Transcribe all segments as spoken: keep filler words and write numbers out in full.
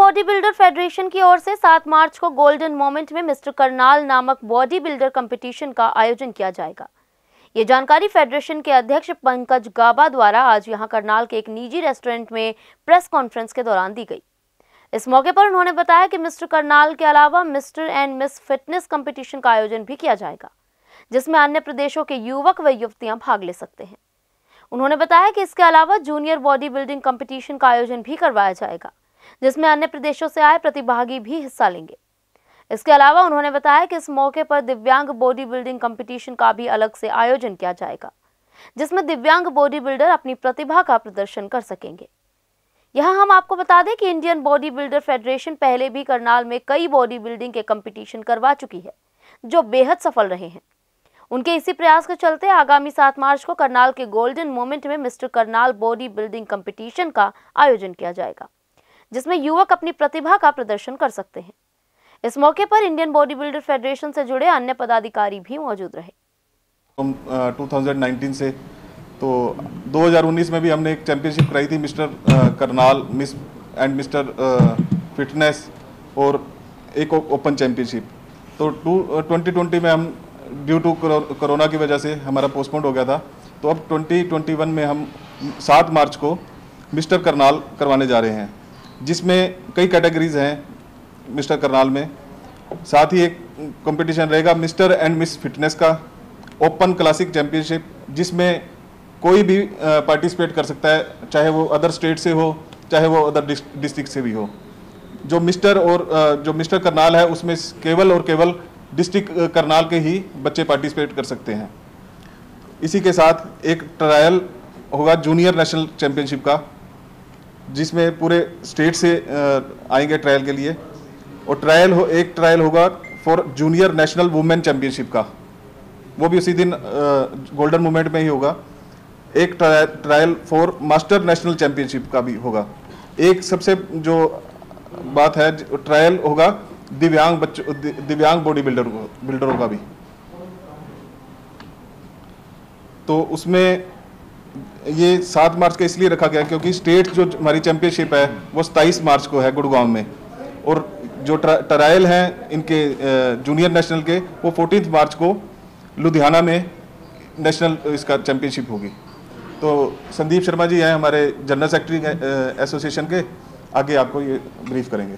Body builder federation की ओर से सात मार्च को गोल्डन मोमेंट में मिस्टर करनाल नामक बॉडी बिल्डर कंपटीशन का आयोजन किया जाएगा। ये जानकारी फेडरेशन के अध्यक्ष पंकज गाबा द्वारा आज यहां करनाल के एक निजी रेस्टोरेंट में प्रेस कॉन्फ्रेंस के दौरान दी गई। इस मौके पर उन्होंने बताया कि मिस्टर करनाल के अलावा mister and miss fitness competition का आयोजन भी किया जाएगा, जिसमें अन्य प्रदेशों के युवक व युवतियां भाग ले सकते हैं। उन्होंने बताया कि इसके अलावा जूनियर बॉडी बिल्डिंग कंपटीशन का आयोजन भी करवाया जाएगा, जिसमें अन्य प्रदेशों से आए प्रतिभागी भी हिस्सा लेंगे। इसके अलावा उन्होंने बताया कि इस मौके पर दिव्यांग बॉडी बिल्डिंग कंपटीशन का भी अलग से आयोजन किया जाएगा, जिसमें दिव्यांग बॉडी बिल्डर अपनी प्रतिभा का प्रदर्शन कर सकेंगे। यहाँ हम आपको बता दें कि इंडियन बॉडी बिल्डर फेडरेशन पहले भी करनाल में कई बॉडी बिल्डिंग के कंपटीशन करवा चुकी है, जो बेहद सफल रहे हैं। उनके इसी प्रयास के चलते आगामी सात मार्च को करनाल के गोल्डन मोमेंट में mister Karnal body building competition का आयोजन किया जाएगा, जिसमें युवक अपनी प्रतिभा का प्रदर्शन कर सकते हैं। इस मौके पर इंडियन बॉडी बिल्डर फेडरेशन से जुड़े अन्य पदाधिकारी भी मौजूद रहे। हम दो हज़ार उन्नीस से तो दो हज़ार उन्नीस में भी हमने एक चैंपियनशिप कराई थी, mister Karnal miss and mister fitness और एक ओपन चैंपियनशिप। तो टू ट्वेंटी ट्वेंटी में हम ड्यू टू कोरोना की वजह से हमारा पोस्टपोन हो गया था, तो अब ट्वेंटी ट्वेंटी वन में हम सात मार्च को मिस्टर करनाल करवाने जा रहे हैं, जिसमें कई कैटेगरीज हैं मिस्टर करनाल में। साथ ही एक कंपटीशन रहेगा मिस्टर एंड मिस फिटनेस का, ओपन क्लासिक चैंपियनशिप, जिसमें कोई भी पार्टिसिपेट कर सकता है, चाहे वो अदर स्टेट से हो, चाहे वो अदर डिस्ट्रिक्ट से भी हो। जो मिस्टर और जो मिस्टर करनाल है उसमें केवल और केवल डिस्ट्रिक्ट करनाल के ही बच्चे पार्टिसिपेट कर सकते हैं। इसी के साथ एक ट्रायल होगा जूनियर नेशनल चैंपियनशिप का, जिसमें पूरे स्टेट से आएंगे ट्रायल के लिए। और ट्रायल हो एक ट्रायल होगा for junior national women championship का, वो भी उसी दिन गोल्डन मोमेंट में ही होगा। एक trial for master national championship का भी होगा। एक सबसे जो बात है, ट्रायल होगा दिव्यांग बच्चों दिव्यांग बॉडी बिल्डर बिल्डरों का भी। तो उसमें ये सात मार्च का इसलिए रखा गया क्योंकि स्टेट जो हमारी चैंपियनशिप है वो सत्ताईस मार्च को है गुड़गांव में, और जो ट्रायल हैं इनके जूनियर नेशनल के वो चौदह मार्च को लुधियाना में नेशनल इसका चैंपियनशिप होगी। तो संदीप शर्मा जी हैं हमारे जनरल सेक्रेटरी एसोसिएशन के, आगे आपको ये ब्रीफ करेंगे।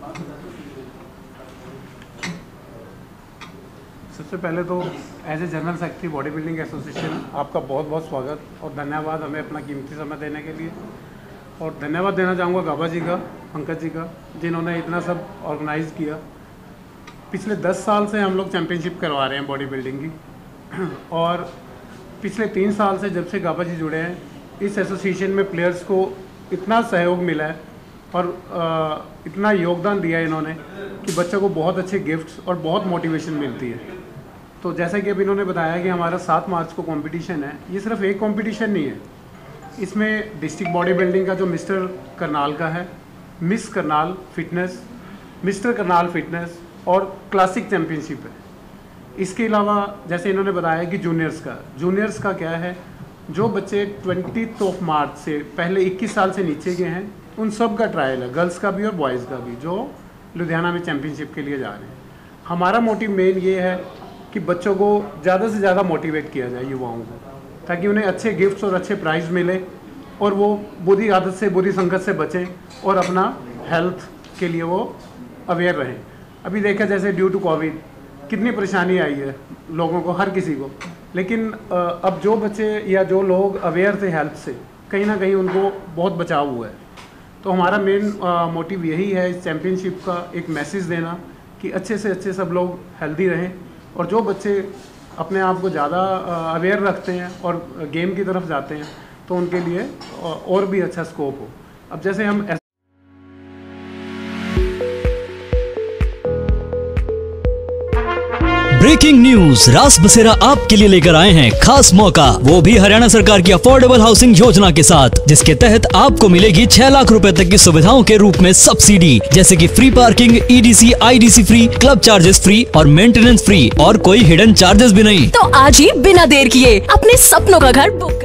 सबसे पहले तो as a general secretary body building association आपका बहुत बहुत स्वागत और धन्यवाद हमें अपना कीमती समय देने के लिए। और धन्यवाद देना चाहूँगा गाबा जी का, पंकज जी का, जिन्होंने इतना सब ऑर्गेनाइज़ किया। पिछले दस साल से हम लोग चैम्पियनशिप करवा रहे हैं बॉडी बिल्डिंग की, और पिछले तीन साल से जब से गाबा जी जुड़े हैं इस एसोसिएशन में प्लेयर्स को इतना सहयोग मिला है और आ, इतना योगदान दिया है इन्होंने कि बच्चों को बहुत अच्छे गिफ्ट्स और बहुत मोटिवेशन मिलती है। तो जैसा कि अब इन्होंने बताया कि हमारा सात मार्च को कंपटीशन है, ये सिर्फ एक कंपटीशन नहीं है, इसमें डिस्ट्रिक्ट बॉडी बिल्डिंग का जो मिस्टर करनाल का है, miss Karnal fitness, mister Karnal fitness और क्लासिक चैम्पियनशिप है। इसके अलावा जैसे इन्होंने बताया कि जूनियर्स का जूनियर्स का क्या है, जो बच्चे ट्वेंटीथ ऑफ मार्च से पहले इक्कीस साल से नीचे के हैं उन सब का ट्रायल है, गर्ल्स का भी और बॉयज़ का भी, जो लुधियाना में चैम्पियनशिप के लिए जा रहे हैं। हमारा मोटिव मेन ये है कि बच्चों को ज़्यादा से ज़्यादा मोटिवेट किया जाए, युवाओं को, ताकि उन्हें अच्छे गिफ्ट्स और अच्छे प्राइज़ मिले और वो बुरी आदत से, बुरी संगत से बचें और अपना हेल्थ के लिए वो अवेयर रहें। अभी देखा जैसे ड्यू टू कोविड कितनी परेशानी आई है लोगों को, हर किसी को, लेकिन अब जो बच्चे या जो लोग अवेयर थे हेल्थ से, कहीं ना कहीं उनको बहुत बचाव हुआ है। तो हमारा मेन मोटिव यही है इस चैम्पियनशिप का एक मैसेज देना कि अच्छे से अच्छे सब लोग हेल्दी रहें, और जो बच्चे अपने आप को ज़्यादा अवेयर रखते हैं और गेम की तरफ जाते हैं तो उनके लिए और भी अच्छा स्कोप हो। अब जैसे हम ब्रेकिंग न्यूज, रास बसेरा आपके लिए लेकर आए हैं खास मौका, वो भी हरियाणा सरकार की अफोर्डेबल हाउसिंग योजना के साथ, जिसके तहत आपको मिलेगी छह लाख रुपए तक की सुविधाओं के रूप में सब्सिडी, जैसे कि free parking, EDC, IDC free, club charges free और मेंटेनेंस फ्री, और कोई हिडन चार्जेस भी नहीं। तो आज ही बिना देर किए अपने सपनों का घर बुक